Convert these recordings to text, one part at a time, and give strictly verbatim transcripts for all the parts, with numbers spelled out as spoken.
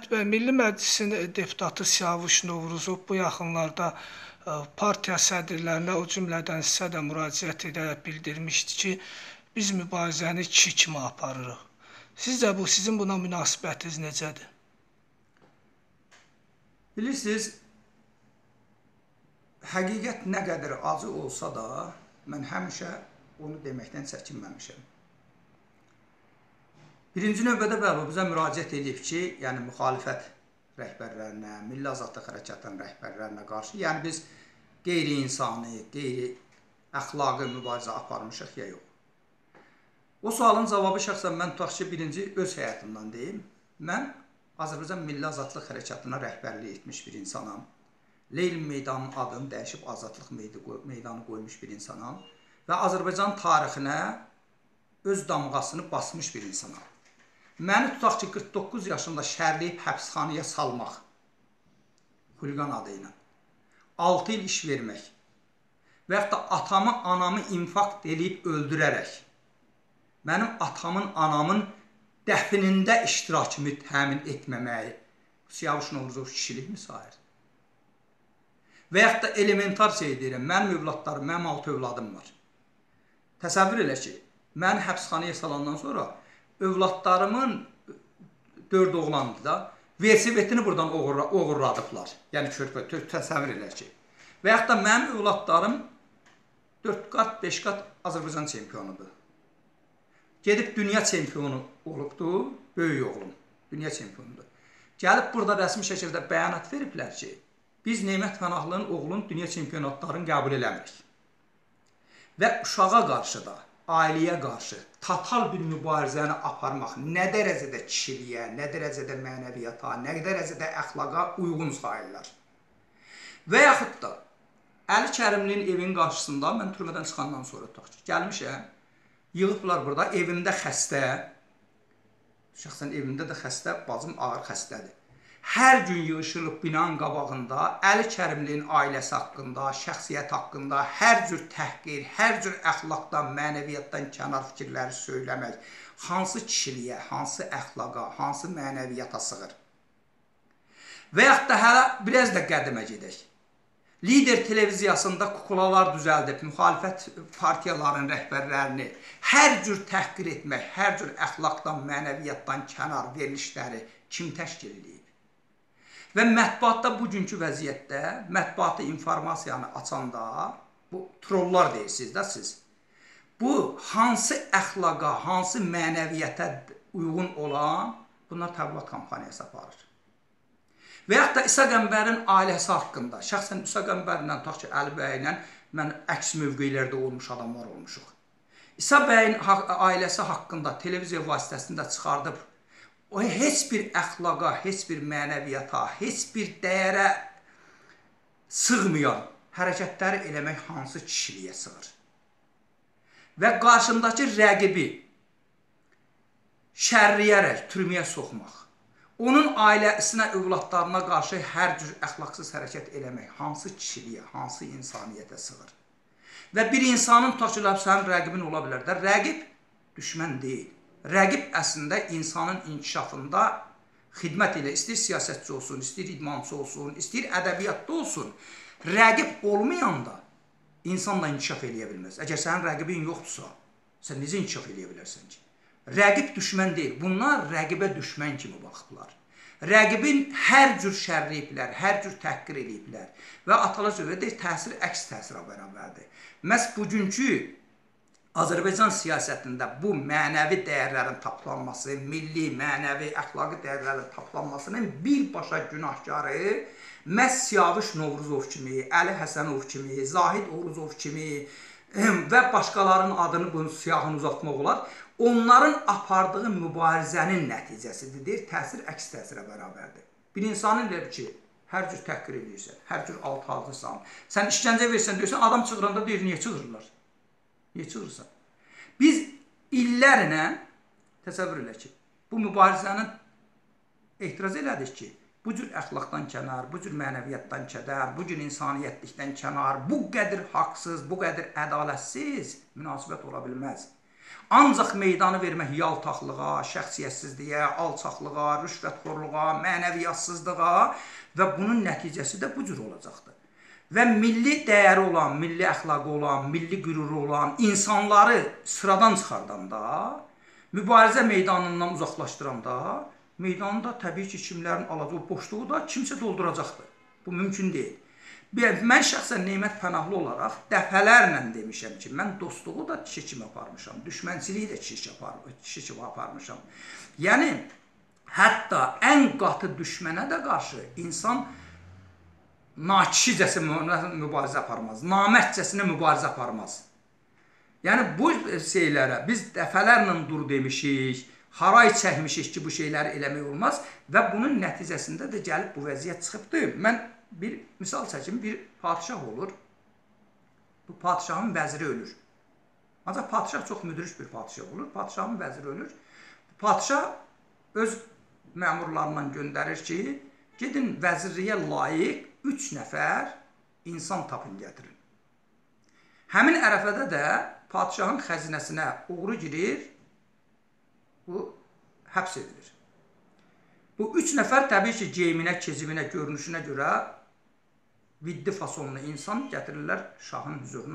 Mehmet bəy, Milli Məclisin deputatı Siyavuş Novruzov bu yaxınlarda partiya sədrlərinə, o cümlədən sizə də müraciət edərək bildirmişdi ki, biz mübarizəni kişi kimi aparırıq. Sizcə bu, sizin buna münasibətiniz necədir? Bilirsiniz, həqiqət nə qədər acı olsa da, mən həmişə onu deməkdən çəkinməmişəm. Birinci növbədə bəli, bizə müraciət edib ki, yəni müxalifət rəhbərlərinə, Milli Azadlıq Hərəkatının rəhbərlərinə qarşı, yəni biz qeyri-insani, qeyri-əxlaqi mübarizə aparmışıq ya yox. O sualın cavabı şəxsən mən tutaq ki, birinci öz həyatımdan deyim. Mən Azərbaycan Milli Azadlıq Hərəkatına rəhbərlik etmiş bir insanam. Leylin meydanının adını dəyişib Azadlıq meydanı qoymuş bir insanam və Azərbaycan tarixinə öz damğasını basmış bir insanam. Məni tutaq ki, qırx doqquz yaşında şərləyib həbsxanaya salmaq, xuliqan adı ilə, altı il iş vermək və yaxud da atamı, anamı infakt edib öldürərək, mənim atamın, anamın dəfinində iştirakımı təmin etməməyi Siyavuş Novruzov kişilikmi sayır? Və yaxud da elementar şey deyirəm, mənim övladlarım, mənim altı övladım var. Təsəvvür elə ki, məni həbsxanaya salandan sonra övladlarımın dörd oğlandı da, velosipedini buradan oğurladıblar. Yəni körpə, təsəvvür elə ki. Və yaxud da mənim övladlarım dörd qat, beş qat Azərbaycan çempionudur. Gedib dünya çempionu olubdur, böyük oğlum, dünya çempionudur. Gəlib burada rəsmi şəkildə bəyanat veriblər ki, biz Nemət Pənahlının oğlunun dünya çempionatlarını qəbul eləmirik. Və uşağa qarşı da, ailəyə qarşı total bir mübarizəni aparmaq nə dərəcədə kişiliyə, nə dərəcədə mənəviyyata, nə dərəcədə əxlaqa uyğun sayırlar. Və yaxud da Əli Kərimlinin evinin qarşısında, mən türmədən çıxandan sonra tutaq ki, gəlmişəm, yığıblar burada, evimdə xəstə, şəxsən evimdə də xəstə, bacım ağır xəstədir. Hər gün yığışırıq binanın qabağında, Əli Kərimlinin ailəsi haqqında, şəxsiyyət haqqında, hər cür təhqir, hər cür əxlaqdan, mənəviyyatdan kənar fikirləri söyləmək, hansı kişiliyə, hansı əxlaqa, hansı mənəviyyata sığır. Və yaxud da hələ biraz da qədimə gedək. Lider televiziyasında kuklalar düzəldib, müxalifət partiyaların rəhbərlərini hər cür təhqir etmək, hər cür əxlaqdan, mənəviyyatdan kənar verilişləri kim təşkil edib? Və mətbuatda bugünkü vəziyyətdə, mətbuatı informasiyanı açanda, bu trollar deyirsiniz də siz, bu hansı əxlaqa, hansı mənəviyyətə uyğun olan, bunlar təbliğat kampaniyası aparır. Və yaxud da İsa Qəmbərin ailəsi haqqında, şəxsən İsa Qəmbərlə, tutaq ki, Əli bəylə mən əks mövqelərdə olmuş adamlar olmuşuq. İsa bəyin ailəsi haqqında televiziya vasitəsində çıxardıb, o heç bir əxlaqa, heç bir mənəviyyata, heç bir dəyərə sığmayan hərəkətləri eləmək hansı kişiliyə sığır? Və qarşındakı rəqibi şərləyərək türməyə soxmaq, onun ailəsinə, övladlarına qarşı hər cür əxlaqsız hərəkət eləmək hansı kişiliyə, hansı insaniyyətə sığır? Və bir insanın tutaq ki, sənin rəqibin ola bilər də, rəqib düşmən deyil. Rəqib əslində insanın inkişafında xidmət elə, istəyir siyasətçi olsun, istəyir idmançı olsun, istəyir ədəbiyyatda olsun. Rəqib olmayanda insanla inkişaf eləyə bilməz. Əgər sənin rəqibin yoxdursa, sən necə inkişaf eləyə bilərsən ki? Rəqib düşmən deyil. Bunlar rəqibə düşmən kimi baxıblar. Rəqibin hər cür şərləyiblər, hər cür təhqir eləyiblər. Və atalar söhbət deyir, təsir əks təsirə bərabərdir. Məhz bugünkü Azərbaycan siyasətində bu mənəvi dəyərlərin taplanması, milli, mənəvi, əxlaqi dəyərlərin taplanmasının birbaşa günahkarı məhz Siyavuş Novruzov kimi, Əli Həsənov kimi, Zahid Oğuzov kimi və başqalarının adını bunun siyahını uzatmaq olar, onların apardığı mübarizənin nəticəsidir, deyir, təsir əks təsirə bərabərdir. Bir insanın elə ki, hər cür təhqir edirsən, hər cür alt hazırsan, sən işgəncə versən, deyirsən, adam çığıranda deyir, niyə çığırırlar? Niyə çığırırsan? Biz illərlə, təsəvvür elə ki, bu mübarizənin etiraz elədik ki, bu cür əxlaqdan kənar, bu cür mənəviyyatdan kədər, bu cür insaniyyətlikdən kənar, bu qədər haqsız, bu qədər ədalətsiz münasibət ola bilməz. Ancaq meydanı vermək yaltaqlığa, şəxsiyyətsizliyə, alçaqlığa, rüşvətxorluğa, mənəviyyatsızlığa və bunun nəticəsi də bu cür olacaqdır. Və milli dəyəri olan, milli əxlaqı olan, milli qüruru olan insanları sıradan çıxardanda, mübarizə meydanından uzaqlaşdıranda, meydanda təbii ki, kimlərin alacağı boşluğu da kimsə dolduracaqdır. Bu mümkün deyil. Mən şəxsən Nemət Pənahlı olaraq dəfələrlə demişəm ki, mən dostluğu da kişi kimi aparmışam, düşmənçiliyi də kişi kimi aparmışam. Yəni, hətta ən qatı düşmənə də qarşı insan nakişicəsinə mübarizə aparmaz, namərtcəsinə mübarizə aparmaz. Yəni, bu şeylərə biz dəfələrlə dur demişik, haray çəkmişik ki, bu şeyləri eləmək olmaz və bunun nəticəsində də gəlib bu vəziyyət çıxıbdır. Mən bir misal çəkim, bir padişah olur, bu padişahın vəziri ölür. Ancaq padişah çox müdriş bir padişah olur, padişahın vəziri ölür. Padişah öz məmurlarından göndərir ki, gedin vəzirliyə layiq üç nəfər insan tapın gətirin. Həmin ərəfədə də padişahın xəzinəsinə uğru girir, bu həbs edilir. Bu üç nəfər təbii ki, geyiminə, keziminə, görünüşünə görə viddi fasonlu insan gətirirlər şahın hüzuruna.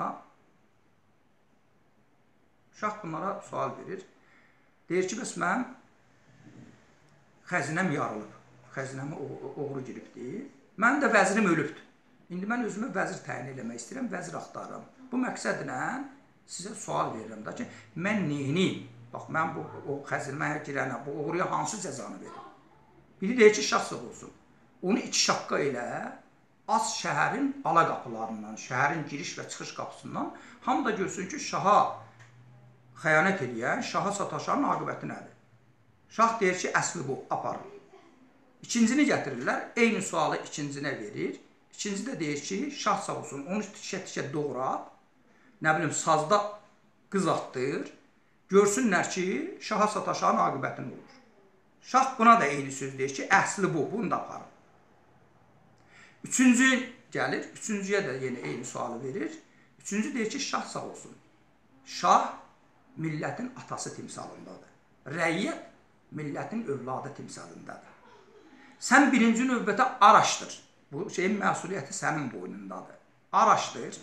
Şah bunlara sual verir. Deyir ki, bəs mənim xəzinəm yarılıb, xəzinəmə uğru giribdir. Mənim də vəzirim ölübdür. İndi mən özümə vəzir təyin eləmək istəyirəm, vəzir axtarıram. Bu məqsədlə sizə sual verirəm da ki, mən neyiniyim? Bax, mən bu xəzinəmə girənə, bu uğruya hansı cəzanı verim? Biri deyir ki, şah sağ olsun. Onu iki şaqqa ilə az şəhərin ala qapılarından, şəhərin giriş və çıxış qapısından hamı da görsün ki, şaha xəyanət edən, şaha sataşanın aqibəti nədir? Şah deyir ki, əsli bu, aparın. İkincini gətirirlər, eyni sualı ikincinə verir. İkinci də deyir ki, şah sağ olsun, onu tikə-tikə doğrab, nə bilim, sazda qız atdır, görsünlər ki, şaha sataşanın aqibətini olur. Şah buna da eyni söz deyir ki, əsli bu, bunu da aparın. Üçüncü gəlir, üçüncüyə də yenə eyni sualı verir. Üçüncü deyir ki, şah sağ olsun. Şah millətin atası timsalındadır. Rəiyyət millətin övladı timsalındadır. Sən birinci növbədə araşdır. Bu şeyin məsuliyyəti sənin boynundadır. Araşdır.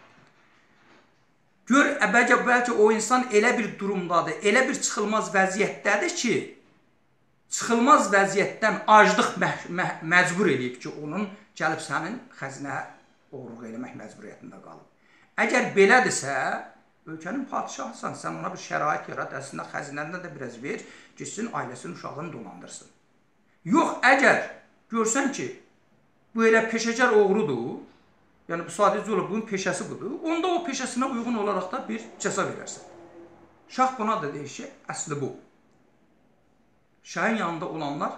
Gör, bəlkə, bəlkə o insan elə bir durumdadır, elə bir çıxılmaz vəziyyətdədir ki, çıxılmaz vəziyyətdən aclıq məcbur edib ki, onun gəlib sənin xəzinə uğurluq eləmək məcburiyyətində qalıb. Əgər belədirsə, ölkənin padişahısan, sən ona bir şərait yarat, əslində xəzinəndə də biraz ver, gitsin ailəsinin uşağını dolandırsın. Yox, əgər görsən ki, bu elə peşəkar oğrudur, yəni bu sadəcə olaraq bunun peşəsi budur, onda o peşəsinə uyğun olaraq da bir cəza verərsən. Şah buna da deyir ki, əsli bu. Şahın yanında olanlar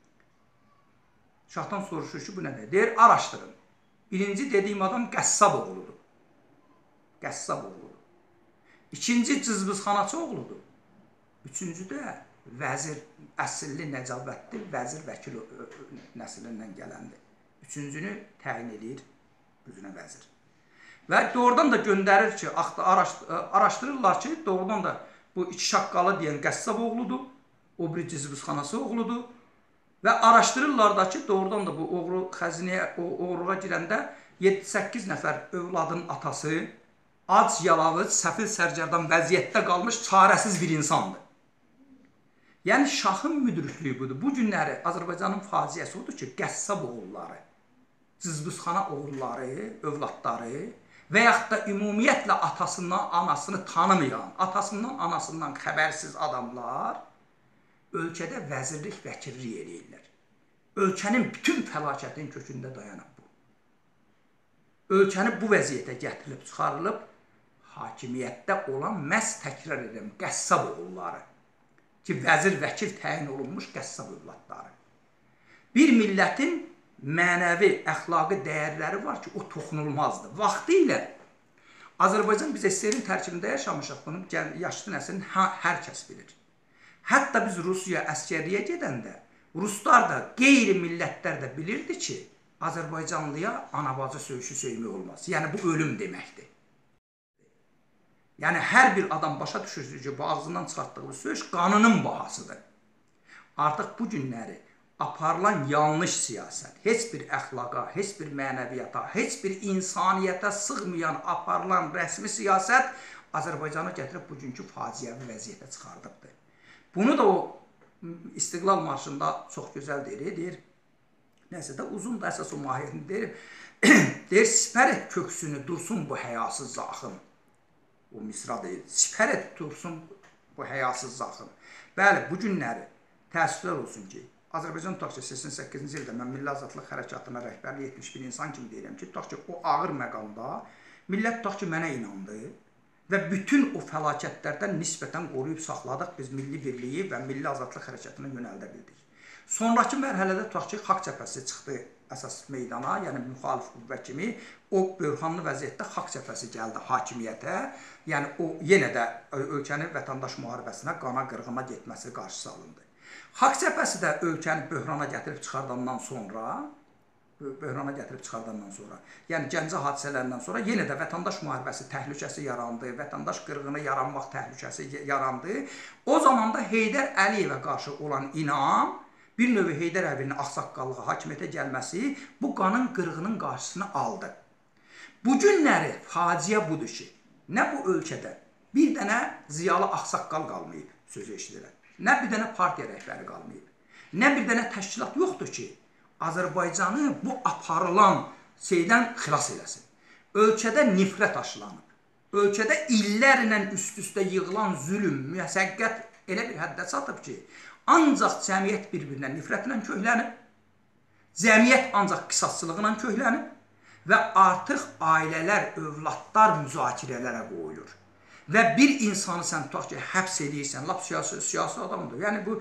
şahdan soruşur ki, bu nədir? Deyir, araşdırın. Birinci dediyim adam qəssab oğludur. Qəssab oğludur. İkinci cızbızxanaçı oğludur. Üçüncü də vəzir, əsilli, nəcabətli, vəzir vəkil nəslindən gələndir. Üçüncünü təyin edir özünə vəzir. Və doğrudan da göndərir ki, araşdırırlar ki, doğrudan da bu iki şaqqalı deyən qəssab oğludur, o bir cızbızxanası oğludur. Və araşdırırlar da ki, doğrudan da bu oğru xəzinəyə, oğruğa girəndə yeddi səkkiz nəfər övladın atası ac, yalavız, səfil, sərgərdan vəziyyətdə qalmış çarəsiz bir insandır. Yəni, şahın müdriklüyü budur. Bu günləri Azərbaycanın faciəsi odur ki, qəssab oğulları, cızbızxana oğulları, övladları və yaxud da ümumiyyətlə atasından, anasını tanımayan, atasından, anasından xəbərsiz adamlar ölkədə vəzirlik, vəkillik eləyirlər. Ölkənin bütün fəlakətin kökündə dayanıb bu. Ölkəni bu vəziyyətə gətirilib, çıxarılıb, hakimiyyətdə olan məhz təkrar edirəm, qəssab oğulları ki, vəzir, vəkil təyin olunmuş qəssab övladları. Bir millətin mənəvi, əxlaqi dəyərləri var ki, o toxunulmazdır. Vaxtı ilə Azərbaycan biz S S R-in tərkibində yaşamışıq, bunu yaşlı nəslin hər kəs bilir. Hətta biz Rusiya əskərliyə gedəndə, Ruslar da, qeyri-millətlər də bilirdi ki, Azərbaycanlıya anabacı söyüşü söymək olmaz. Yəni, bu ölüm deməkdir. Yəni, hər bir adam başa düşürsünüz ki, bu ağzından çıxartdığı söz qanının bahasıdır. Artıq bu günləri aparılan yanlış siyasət, heç bir əxlaqa, heç bir mənəviyyata, heç bir insaniyyətə sığmayan aparılan rəsmi siyasət Azərbaycanı gətirib bugünkü faciəvi vəziyyətə çıxardıbdır. Bunu da o İstiqlal marşında çox gözəl deyir, deyir, nəsə də uzun da əsas o mahiyyətini deyir, deyir, sipər et köksünü dursun bu həyasız zaxın. O misra deyir, sipər et dursun bu həyasız zaxın. Bəli, bu günləri təəssüflər olsun ki, Azərbaycan tutaq ki, səksən səkkizinci ildə mən Milli Azadlıq Hərəkatına rəhbərlik etmiş bir insan kimi deyirəm ki, tutaq ki, o ağır məqamda millət tutaq ki, mənə inandı və bütün o fəlakətlərdən nisbətən qoruyub saxladıq biz milli birliyi və Milli Azadlıq Hərəkatına yönəldə bildik. Sonraki mərhələdə tutaq ki, Xalq Cəbhəsi çıxdı əsas meydana, yəni müxalif qüvvə kimi, o böhranlı vəziyyətdə Xalq Cəbhəsi gəldi hakimiyyətə, yəni o yenə də ölkənin vətəndaş müharibəsinə, qana qırğına getməsi qarşısı alındı. Xalq Cəbhəsi də ölkəni böhrana gətirib çıxardandan sonra, böhrana gətirib çıxardandan sonra, yəni Gəncə hadisələrindən sonra yenə də vətəndaş müharibəsi təhlükəsi yarandı, vətəndaş qırğını yaranmaq təhlükəsi yarandı. O zaman da Heydər Əliyevə qarşı olan inam, bir növü Heydər Əliyevin ağsaqqallığı hakimiyyətə gəlməsi bu qanın qırğının qarşısını aldı. Bu günləri faciə budur ki, nə bu ölkədə bir dənə ziyalı ağsaqqal qalmayıb, sözü eşidirəm. Nə bir dənə partiya rəhbəri qalmayıb, nə bir dənə təşkilat yoxdur ki, Azərbaycanı bu aparılan şeydən xilas eləsin. Ölkədə nifrət aşılanıb, ölkədə illərlə üst-üstə yığılan zülüm, müsəqqət elə bir həddə çatıb ki, ancaq cəmiyyət bir-birinə nifrətlə köhlənib, cəmiyyət ancaq qisasçılıqla köhlənib və artıq ailələr, övladlar müzakirələrə qoyulur. Və bir insanı sən tutaq ki, həbs edirsən, lap siyasi, siyasi adamdır. Yəni bu,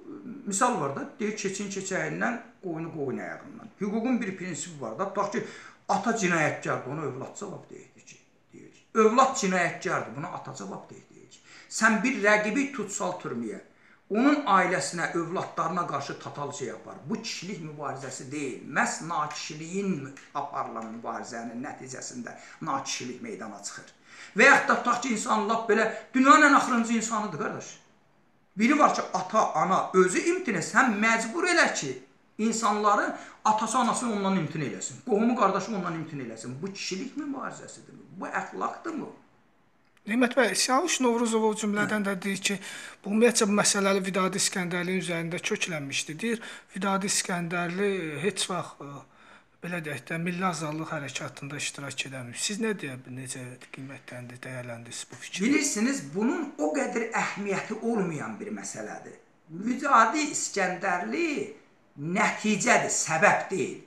misal var da, deyir, keçin keçəyindən, qoyunu qoyun ayağından. Hüququn bir prinsipi var da, tutaq ki, ata cinayətkardır, onu övlad cavab deyir ki, deyir. Övlad cinayətkardır, buna ata cavab deyir ki. Sən bir rəqibi tutsal türməyə, onun ailəsinə, övladlarına qarşı tatal şey yapar. Bu kişilik mübarizəsi deyil. Məhz nakişiliyin aparılan mübarizənin nəticəsində nakişilik meydana çıxır. Və yaxud da tutaq ki, insan lap belə dünyanın ən axırıncı insanıdır, qardaş. Biri var ki, ata, ana özü imtina, sən məcbur elə ki, insanları atası, anasını ondan imtina eləsin. Qohumu, qardaşı ondan imtina eləsin. Bu kişilik mübarizəsidir. Bu əxlaqdır mı? Nimət bəy, Siyavuş Novruzov o cümlədən də deyir ki, bu ümumiyyətcə bu məsələli Vidadi İskəndərlinin üzərində köklənmişdi. Deyir, Vidadi İskəndərli heç vaxt belə deyək də, Milli Azadlıq Hərəkatında iştirak edəmir. Siz nə deyə, necə qiymətləndi, dəyərləndiniz bu fikri? Bilirsiniz, bunun o qədər əhmiyyəti olmayan bir məsələdir. Vidadi İskəndərli nəticədir, səbəb deyil.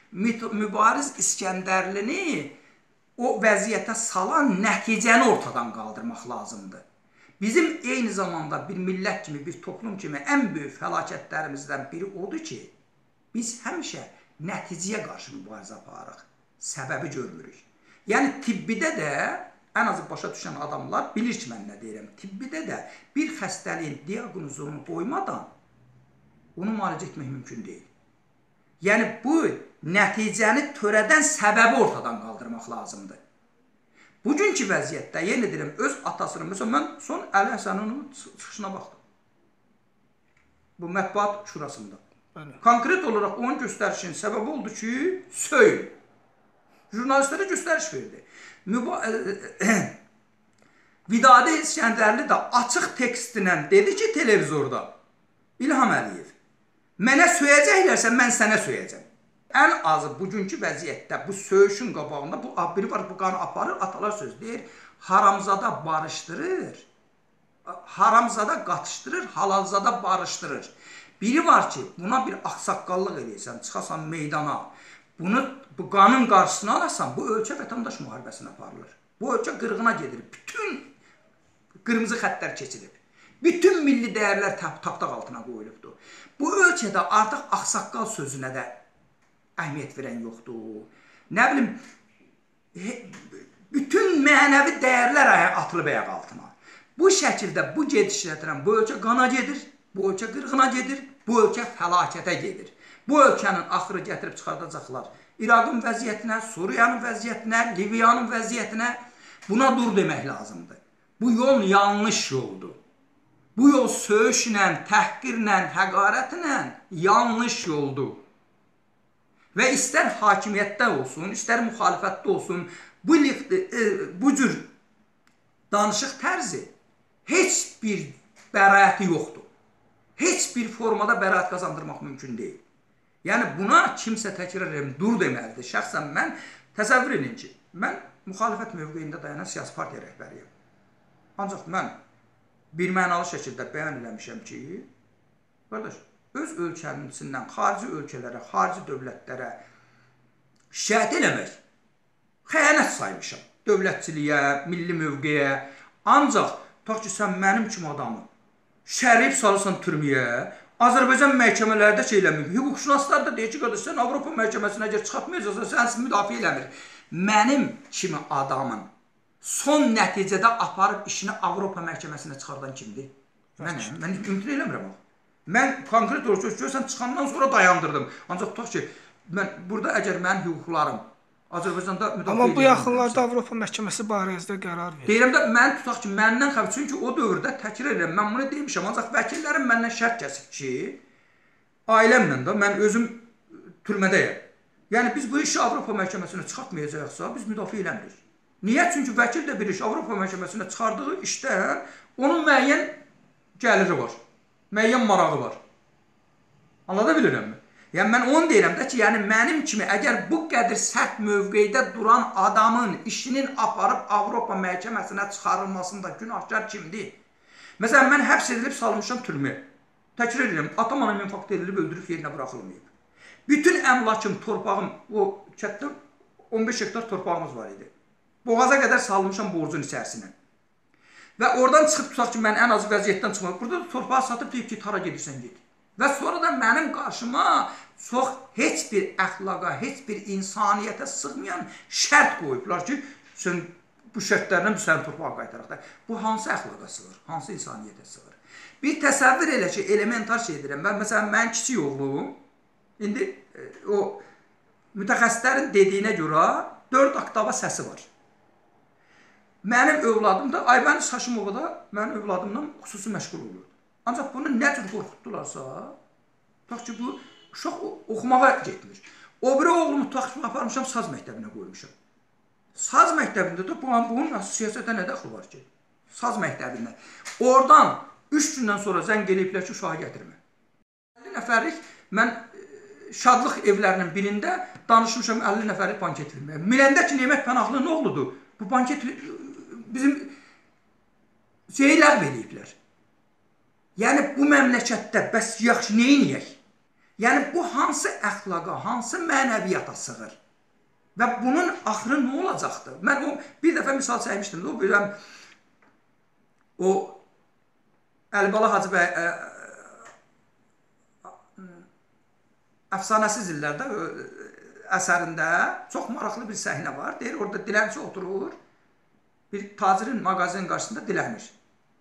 Mübariz İskəndərlini o vəziyyətə salan nəticəni ortadan qaldırmaq lazımdır. Bizim eyni zamanda bir millət kimi, bir toplum kimi ən böyük fəlakətlərimizdən biri odur ki, biz həmişə nəticəyə qarşı mübarizə aparırıq, səbəbi görmürük. Yəni, tibbidə də, ən azı başa düşən adamlar bilir ki, mən nə deyirəm, tibbidə də bir xəstəliyin diaqnozunu qoymadan onu müalicə etmək mümkün deyil. Yəni, bu nəticəni törədən səbəbi ortadan qaldırmaq lazımdır. Bugünkü vəziyyətdə, yenə deyirəm, öz atasının, məsələn, mən son Əli Həsənin çıxışına baxdım. Bu mətbuat şurasında. Konkret olaraq onun göstərişinin səbəbi oldu ki, söyün. Jurnalistlərə göstəriş verdi. Vidadi İskəndərli də açıq tekstinlə dedi ki, televizorda, İlham Əliyev, mənə söyəcəklərsə, mən sənə söyəcəm. Ən azı bugünkü vəziyyətdə bu söyüşün qabağında, bu biri var, bu qanı aparır, atalar söz deyir, haramzada barışdırır, haramzada qatışdırır, halalzada barışdırır. Biri var ki, buna bir axsaqqallıq edirsən, çıxasan meydana, bunu, bu qanın qarşısına alasan, bu ölkə vətəndaş müharibəsinə aparılır. Bu ölkə qırğına gedir, bütün qırmızı xəttlər keçilib. Bütün milli dəyərlər tapdaq altına qoyulubdur. Bu ölkədə artıq axsaqqal sözünə də əhmiyyət verən yoxdur. Nə bilim, bütün mənəvi dəyərlər atılıb ayaq altına. Bu şəkildə, bu gedişlərdən bu ölkə qana gedir, bu ölkə qırğına gedir, bu ölkə fəlakətə gedir. Bu ölkənin axırı gətirib çıxardacaqlar. İraqın vəziyyətinə, Suriyanın vəziyyətinə, Liviyanın vəziyyətinə buna dur demək lazımdır. Bu yol yanlış yoldur. Bu yol söyüşlə, təhqirlə, həqarətlə yanlış yoldur. Və istər hakimiyyətdə olsun, istər müxalifətdə olsun, bu, bu cür danışıq tərzi heç bir bəraəti yoxdur. Heç bir formada bəraət qazandırmaq mümkün deyil. Yəni buna kimsə təkrar edirəm, dur deməlidir. Şəxsən mən təsəvvür edin ki, mən müxalifət mövqeyində dayanan siyasi partiya rəhbəriyəm. Ancaq mən bir mənalı şəkildə bəyan eləmişəm ki, qardaş, öz ölkəmizdən xarici ölkələrə, xarici dövlətlərə şikayət eləmək xəyanət saymışam. Dövlətçiliyə, milli mövqeyə. Ancaq, tutaq ki, sən mənim kimi adamı şərif salırsan türməyə, Azərbaycan məhkəmələrdə şey eləmir. Hüquqşünaslar da deyir ki, qardaş, sən Avropa məhkəməsinə əgər çıxartmayacaqsan, sən müdafiə eləmir. Mənim kimi adamın son nəticədə aparıb işini Avropa məhkəməsinə çıxardan kimdir? Mənəm. Mən imtina eləmirəm o. Mən konkret olaraq görürsən, çıxandan sonra dayandırdım. Ancaq tutaq ki, mən burada əgər mənim hüquqlarım Azərbaycanda müdafiə Amma bu yaxınlarda Avropa məhkəməsi barəsində qərar verir. Deyirəm də, mən tutaq ki, məndən xəbər, çünki o dövrdə təkrar edirəm, mən bunu demişəm, ancaq vəkillərim məndən şərt kəsib ki, ailəmlə də mən özüm türmədəyəm. Yəni, biz bu işi Avropa məhkəməsinə çıxartmayacaqsa, biz müdafiə eləmirik. Niyə? Çünki vəkil də bilir ki, Avropa məhkəməsinə çıxardığı işdən onun müəyyən gəliri var, müəyyən marağı var. Anlada bilirəm mi? Yəni, mən onu deyirəm də ki, yəni mənim kimi əgər bu qədir sərt mövqeydə duran adamın işinin aparıb Avropa məhkəməsinə çıxarılmasında günahkar kimdir? Məsələn, mən həbs edilib salmışam türməyə. Təkrar edirəm, atam anam infakt edilib, öldürüb yerinə buraxılmayıb. Bütün əmlakım, torpağım, o kətdə on beş hektar torpağımız var idi. Boğaza qədər salmışam borcun içərisinə. Və oradan çıxıb tutaq ki, mən ən azı vəziyyətdən çıxmaq. Burada da torpağı satıb deyib ki, hara gedirsən ged. Və sonra da mənim qarşıma çox heç bir əxlaqa, heç bir insaniyyətə sığmayan şərt qoyublar ki, sən bu şərtlərlə bu sənin torpağa qaytaraq da. Bu hansı əxlaqa sığır, hansı insaniyyətə sığır? Bir təsəvvür elə ki, elementar şey edirəm. Mən, məsələn, mənim kiçik oğlum, indi o mütəxəssislərin dediyinə görə dörd oktava səsi var. Mənim övladım da, Aybəniz Haşimova da mənim övladımdan xüsusi məşğul olur. Ancaq bunu nə cür qorxutdularsa, tutaq ki, bu uşaq oxumağa getmir. O biri oğlumu tutaq ki, aparmışam, saz məktəbinə qoymuşam. Saz məktəbində də bunun siyasətə nə dəxli var ki? Saz məktəbində. Oradan üç gündən sonra zəng eləyiblər ki, uşağı gətirmə. əlli nəfərlik, mən şadlıq evlərinin birində danışmışam əlli nəfərlik banket verməyə. Miləndəki Nemət Pənahlı'nın oğludur. Bu banket bizim şeyi ləğv eləyiblər. Yəni, bu məmləkətdə bəs yaxşı neyniyək? Yəni, bu hansı əxlaqa, hansı mənəviyyata sığır? Və bunun axırı nə olacaqdır? Mən o, bir dəfə misal çəkmişdim. O, biləm, o, Əlibala Hacı bəy əfsanəsiz illərdə əsərində çox maraqlı bir səhnə var. Deyir, orada dilənçi oturur, bir tacirin mağazinin qarşısında dilənir.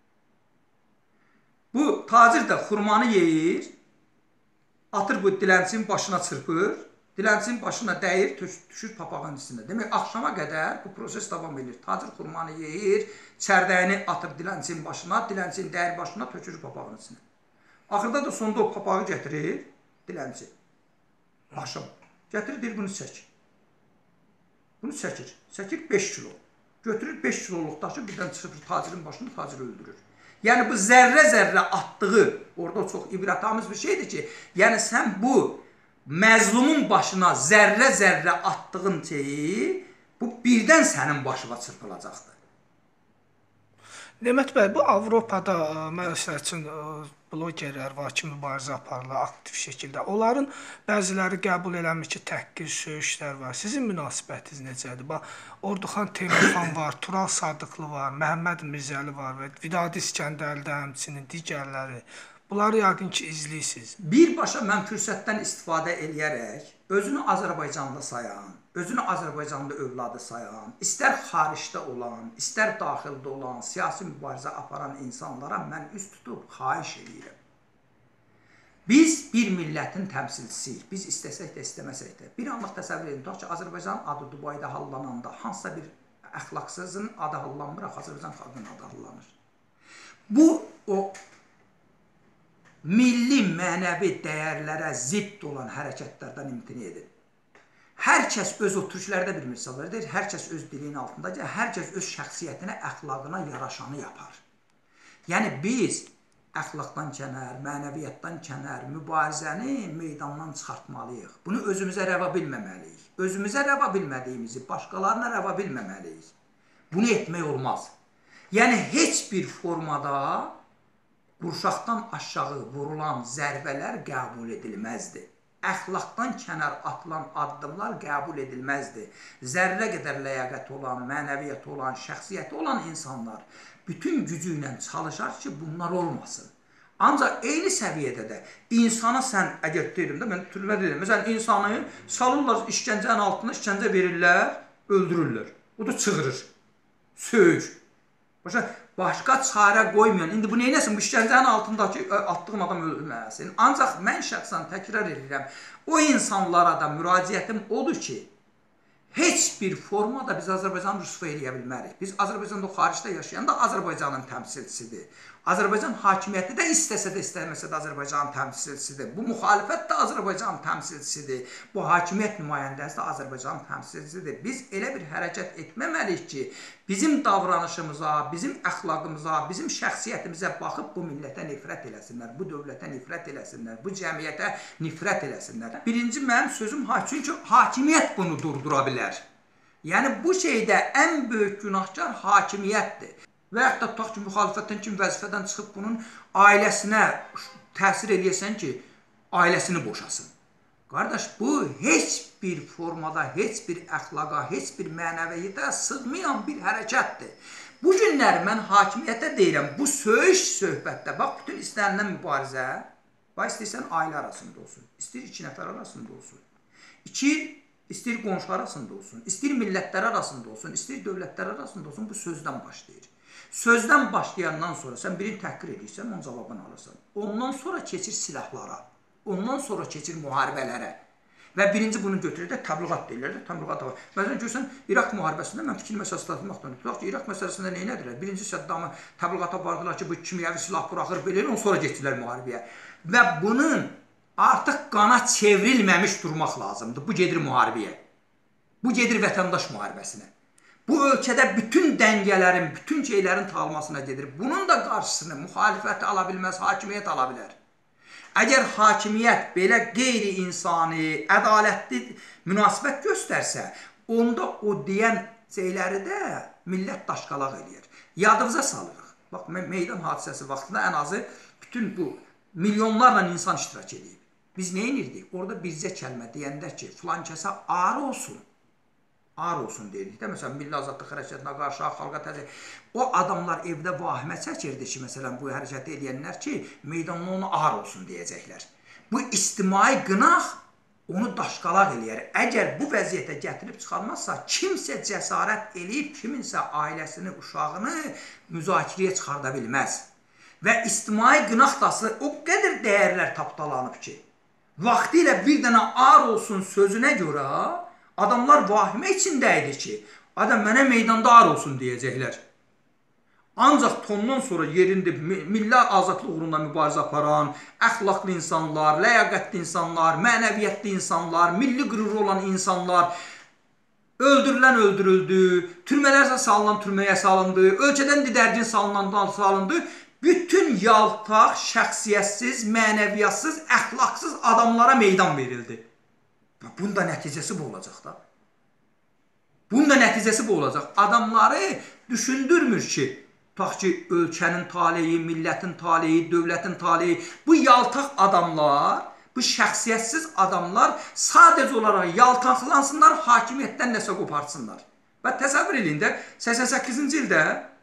Bu tacir də xurmanı yeyir, atır bu dilənçinin başına çırpır, dilənçinin başına dəyir, düşür papağın üstündə. Demək, axşama qədər bu proses davam edir. Tacir xurmanı yeyir, çərdəyini atır dilənçinin başına, dilənçinin dəyir başına, tökür papağın üstünə. Axırda da sonunda o papağı gətirir, dilənçi. Axşam. Gətirir, deyir, bunu çək. Bunu çəkir. Çəkir beş kilo. Götürür beş kiloluq daşı, birdən çırpır tacirin başını, taciri öldürür. Yəni, bu zərrə-zərrə atdığı, orada çox ibrətamiz bir şeydir ki, yəni sən bu məzlumun başına zərrə-zərrə atdığın şeyi, bu birdən sənin başına çırpılacaqdır. Nemət bəy, bu Avropada, məsəl üçün, blogerlər var ki, mübarizə aparırlar aktiv şəkildə. Onların bəziləri qəbul eləmir ki, təhqir, söyüşlər var. Sizin münasibətiniz necədir? Bax, Orduxan Teymurxan var, Tural Sadıqlı var, Məhəmməd Mirzəli var və Vidadi İskəndərli də həmçinin digərləri. Bunları yəqin ki, izləyirsiniz. Birbaşa mən fürsətdən istifadə eləyərək, özünü Azərbaycanlı sayan, özünü Azərbaycanlı övladı sayan, istər xaricdə olan, istər daxildə olan, siyasi mübarizə aparan insanlara mən üst tutub xahiş edirəm. Biz bir millətin təmsilçisiyik. Biz istəsək də, istəməsək də. Bir anlıq təsəvvür edin, tutaq ki, Azərbaycanın adı Dubayda hallananda, hansısa bir əxlaqsızın adı hallanmır, Azərbaycan xalqının adı hallanır. Bu, o milli mənəvi dəyərlərə zidd olan hərəkətlərdən imtina edin. Hər kəs öz oturuşlarda bir misal verir, hər kəs öz dilinin altındadır, hər kəs öz şəxsiyyətinə, əxlaqına yaraşanı yapar. Yəni biz əxlaqdan kənar, mənəviyyatdan kənar, mübarizəni meydandan çıxartmalıyıq. Bunu özümüzə rəva bilməməliyik. Özümüzə rəva bilmədiyimizi başqalarına rəva bilməməliyik. Bunu etmək olmaz. Yəni heç bir formada qurşaqdan aşağı vurulan zərbələr qəbul edilməzdir. Əxlaqdan kənar atılan addımlar qəbul edilməzdir. Zərrə qədər ləyaqəti olan, mənəviyyəti olan, şəxsiyyəti olan insanlar bütün gücü ilə çalışar ki, bunlar olmasın. Ancaq eyni səviyyədə də insana sən, əgər deyirəm də, mən türmə deyirəm, məsələn, insanı salırlar işgəncənin altına, işgəncə verirlər, öldürürlər. O da çığırır, söyür. Başa, başqa çarə qoymayan, indi bu neynəsin? Bu işgəncənin altındakı attığım adam ölməsin. Ancaq mən şəxsən təkrar edirəm, o insanlara da müraciətim odur ki, heç bir formada biz Azərbaycanı rüsva eləyə bilmərik. Biz Azərbaycanda xaricdə yaşayan da Azərbaycanın təmsilçisidir. Azərbaycan hakimiyyəti də istəsə də istəməsə də Azərbaycanın təmsilçisidir. Bu müxalifət də Azərbaycanın təmsilçisidir. Bu hakimiyyət nümayəndəsi də Azərbaycanın təmsilçisidir. Biz elə bir hərəkət etməməliyik ki, bizim davranışımıza, bizim əxlaqımıza, bizim şəxsiyyətimizə baxıb bu millətə nifrət eləsinlər, bu dövlətə nifrət eləsinlər, bu cəmiyyətə nifrət eləsinlər. Birinci mənim sözüm ha, çünki hakimiyyət bunu durdura bilər. Yəni bu şeydə ən böyük günahkar hakimiyyətdir. Və yaxud da tutaq ki, müxalifətdən kim vəzifədən çıxıb bunun ailəsinə təsir eləyəsən ki, ailəsini boşasın. Qardaş, bu heç bir formada, heç bir əxlaqa, heç bir mənəviyyətə sığmayan bir hərəkətdir. Bu günlər mən hakimiyyətə deyirəm, bu söyüş söhbətdə, bax, bütün istənilən mübarizə, bax, istəyirsən ailə arasında olsun, istəyir iki nəfər arasında olsun, iki, istəyir qonşu arasında olsun, istəyir millətlər arasında olsun, istəyir dövlətlər arasında olsun, bu sözdən başlayır. Sözdən başlayandan sonra sən birini təhqir edirsən, onun cavabını alırsan. Ondan sonra keçir silahlara, ondan sonra keçir müharibələrə. Və birinci bunu götürür də təbliğat deyirlər də, təbliğat var. Məsələn, görürsən, İraq müharibəsində mən fikir məsələsi tanıtmaqdan tutaq ki, İraq məsələsində nə edirlər? Birinci Səddamı təbliğata vardılar ki, bu kimyəvi silah buraxır, belə ondan sonra getdilər müharibəyə. Və bunun artıq qana çevrilməmiş durmaq lazımdır. Bu gedir müharibəyə. Bu gedir vətəndaş müharibəsinə. Bu ölkədə bütün dəngələrin, bütün şeylərin talmasına gedir. Bunun da qarşısını müxalifət ala bilməz, hakimiyyət ala bilər. Əgər hakimiyyət belə qeyri-insani, ədalətli münasibət göstərsə, onda o deyən şeyləri də millət daşqalaq eləyir. Yadımıza salırıq. Bax, meydan hadisəsi vaxtında ən azı bütün bu milyonlarla insan iştirak edib. Biz nə edirdik? Orada bizcə kəlmə deyəndə ki, filan kəsə ağır olsun. Ağır olsun deyirdik də, məsələn, Milli Azadlıq Hərəkətinə qarşı, xalqa təzə. O adamlar evdə vahimə çəkirdi ki, məsələn, bu hərəkəti edənlər ki, meydanla onu ağır olsun deyəcəklər. Bu ictimai qınaq onu daşqalaq eləyər. Əgər bu vəziyyətə gətirib çıxarmazsa, kimsə cəsarət eləyib, kiminsə ailəsini, uşağını müzakirəyə çıxarda bilməz. Və ictimai qınaq dası o qədər dəyərlər tapdalanıb ki, vaxtı ilə bir dənə ağır olsun sözünə görə adamlar vahimə içində idi ki, adam mənə meydanda ağır olsun deyəcəklər. Ancaq tondan sonra yerində milli azadlıq uğrunda mübarizə aparan, əxlaqlı insanlar, ləyaqətli insanlar, mənəviyyətli insanlar, milli qüruru olan insanlar öldürülən öldürüldü, türmələrsə salınan türməyə salındı, ölkədən didərgin salınan salındı. Bütün yaltaq, şəxsiyyətsiz, mənəviyyatsız, əxlaqsız adamlara meydan verildi. Bunun da nəticəsi bu olacaq da. Bunun da nəticəsi bu olacaq. Adamları düşündürmür ki, tutaq ki, ölkənin taleyi, millətin taleyi, dövlətin taleyi, bu yaltaq adamlar, bu şəxsiyyətsiz adamlar sadəcə olaraq yaltaqlansınlar, hakimiyyətdən nəsə qopartsınlar. Və təsəvvür edin də, səksən səkkizinci ildə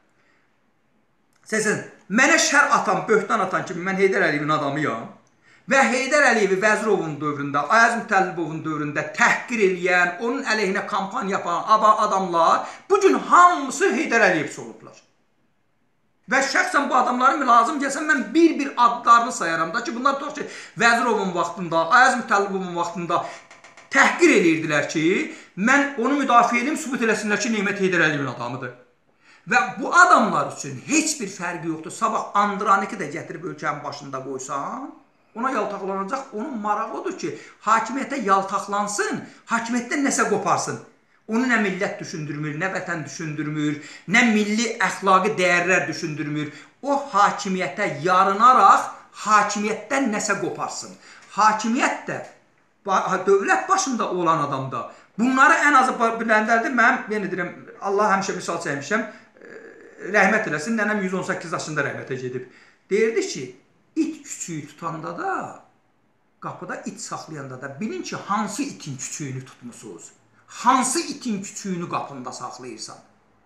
mənə şər atan, böhtan atan kimi mən Heydər Əliyevin adamıyam. Və Heydər Əliyevi Vəzirovun dövründə, Ayaz Mütəllibovun dövründə təhqir eləyən, onun əleyhinə kampaniya yapan adamlar bugün hamısı Heydər Əliyevsi olublar. Və şəxsən bu adamların lazım gəlsən, mən bir-bir adlarını sayaram da ki, bunlar tutaq ki, Vəzirovun vaxtında, Ayaz Mütəllibovun vaxtında Təhqir edirdilər ki, mən onu müdafiə edim, sübut eləsinlər ki, Nemət Heydər Əliyevin adamıdır. Və bu adamlar üçün heç bir fərqi yoxdur. Sabah Andraniki də gətirib ölkənin başında qoysan, ona yaltaqlanacaq. Onun marağı odur ki, hakimiyyətə yaltaqlansın, hakimiyyətdən nəsə qoparsın. Onu nə millət düşündürmür, nə vətən düşündürmür, nə milli əxlaqi dəyərlər düşündürmür. O hakimiyyətə yarınaraq hakimiyyətdən nəsə qoparsın. Hakimiyyət də dövlət başında olan adamda bunları ən azı biləndərdir. Mən yenə deyirəm, Allah həmişə misal çəkmişəm, rəhmət eləsin, nənəm yüz on səkkiz yaşında rəhmətə gedib. Deyirdi ki, it küçüyü tutanda da, qapıda it saxlayanda da bilin ki, hansı itin küçüyünü tutmusunuz, hansı itin küçüyünü qapında saxlayırsan.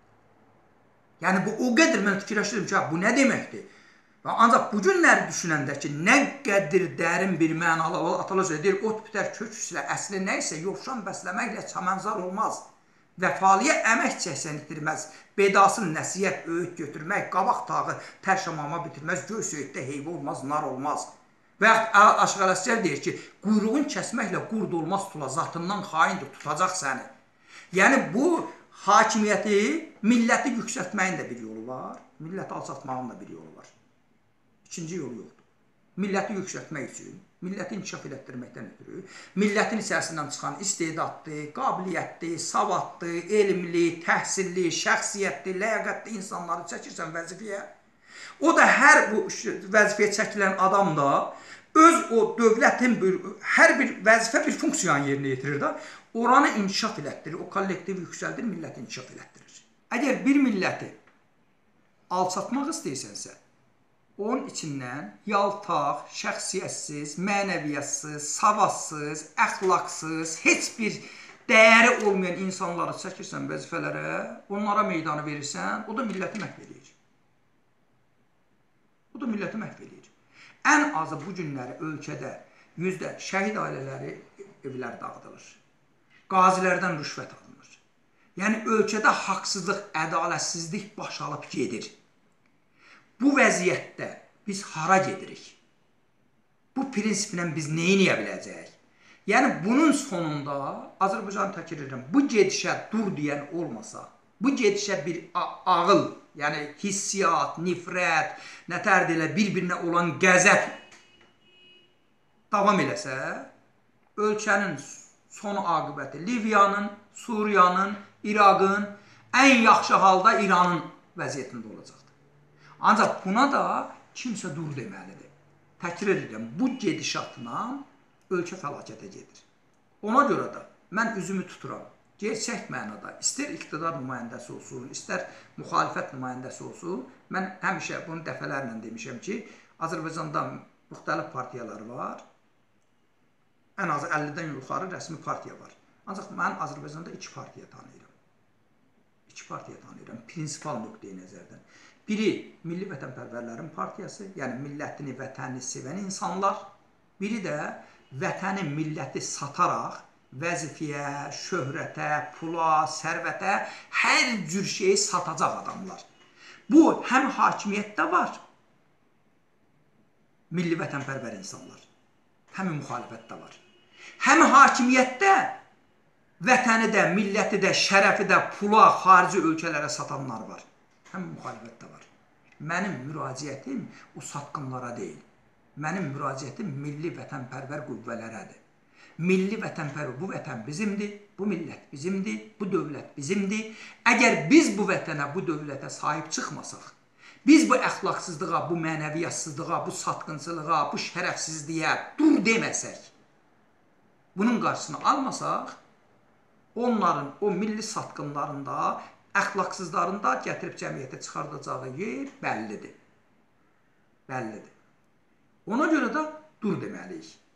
Yəni, bu o qədər mən fikirləşdirdim ki, bu nə deməkdir? Ancaq bu günləri düşünəndə ki, nə qədir dərin bir mənalı atalar deyir, ot bitər köküslə, əsli nə isə yovşan bəsləməklə çəmənzar olmaz. Vəfalıya əmək çəksən itirməz, bedasını nəsiyyət, öyüd götürmək, qabaq tağı tərşamama bitirməz, göy söyüddə heyvə olmaz, nar olmaz. Və yaxud Aşıq Ələsgər deyir ki, quyruğun kəsməklə qurd olmaz tula, zatından xaindir, tutacaq səni. Yəni, bu hakimiyyəti, milləti yüksəltməyin də bir yolu var, milləti alçatmağın da bir yolu var. İkinci yolu yoxdur. Milləti yüksəltmək üçün, milləti inkişaf elətdirməkdən ötürü, millətin içərisindən çıxan istedadlı, qabiliyyətli, savadlı, elmli, təhsilli, şəxsiyyətli, ləyaqətli insanları çəkirsən vəzifəyə. O da hər bu vəzifəyə çəkilən adam da öz o dövlətin hər bir vəzifə bir funksiyanı yerinə yetirir da, oranı inkişaf elətdirir, o kollektivi yüksəldir, milləti inkişaf elətdirir. Əgər bir milləti alçatmaq istəyirsənsə, onun içindən yaltaq, şəxsiyyətsiz, mənəviyyətsiz, savadsız, əxlaqsız, heç bir dəyəri olmayan insanları çəkirsən vəzifələrə, onlara meydanı verirsən, o da milləti məhv edir. O da milləti məhv edir. Ən azı bu günləri ölkədə yüzdə şəhid ailələri evlər dağıdılır. Qazilərdən rüşvət alınır. Yəni, ölkədə haqsızlıq, ədalətsizlik baş alıb gedir. Bu vəziyyətdə biz hara gedirik? Bu prinsiplə biz neyiniyə biləcəyik? Yəni, bunun sonunda, Azərbaycanı təkrar edirəm, bu gedişə dur deyən olmasa, bu gedişə bir ağıl, yəni hissiyat, nifrət, nətər deyilə, bir-birinə olan qəzəb davam eləsə, ölkənin sonu aqibəti Liviyanın, Suriyanın, İraqın, ən yaxşı halda İranın vəziyyətində olacaqdır. Ancaq buna da kimsə dur deməlidir. Təkrar edirəm, bu gedişatla ölkə fəlakətə gedir. Ona görə də mən üzümü tuturam. Gerçək mənada, istər iqtidar nümayəndəsi olsun, istər müxalifət nümayəndəsi olsun, mən həmişə bunu dəfələrlə demişəm ki, Azərbaycanda müxtəlif partiyalar var, ən azı əllidən yuxarı rəsmi partiya var. Ancaq mən Azərbaycanda iki partiya tanıyıram. İki partiya tanıyıram, prinsipal nöqteyi nəzərdən. Biri Milli Vətənpərvərlərin partiyası, yəni millətini, vətənini sevən insanlar. Biri də vətəni, milləti sataraq vəzifəyə, şöhrətə, pula, sərvətə, hər cür şeyi satacaq adamlar. Bu, həm hakimiyyətdə var, milli vətənpərvər insanlar, həm müxalifətdə var. Həm hakimiyyətdə vətəni də, milləti də, şərəfi də, pula, xarici ölkələrə satanlar var. Həm müxalifətdə var. Mənim müraciətim o satqınlara deyil. Mənim müraciətim milli vətənpərvər qüvvələrədir. Milli vətənpərvər, bu vətən bizimdir, bu millət bizimdir, bu dövlət bizimdir. Əgər biz bu vətənə, bu dövlətə sahib çıxmasaq, biz bu əxlaqsızlığa, bu mənəviyyatsızlığa, bu satqınçılığa, bu şərəfsizliyə dur deməsək, bunun qarşısını almasaq, onların o milli satqınlarında, əxlaqsızlarında gətirib cəmiyyətə çıxardacağı yer bəllidir. Bəllidir. Ona görə də dur deməliyik.